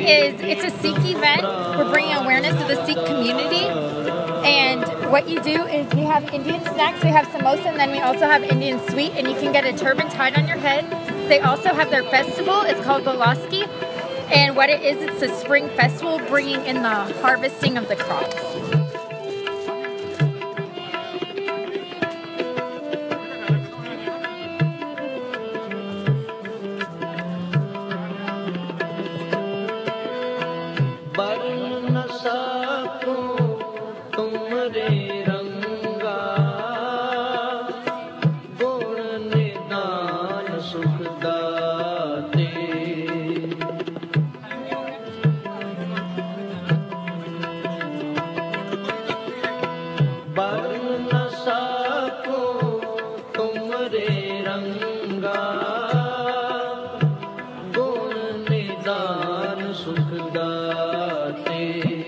it's a Sikh event. We're bringing awareness to the Sikh community. And what you do is we have Indian snacks, we have samosa, and then we also have Indian sweet, and you can get a turban tied on your head. They also have their festival. It's called Balaski. And what it is, it's a spring festival bringing in the harvesting of the crops. सुख दाते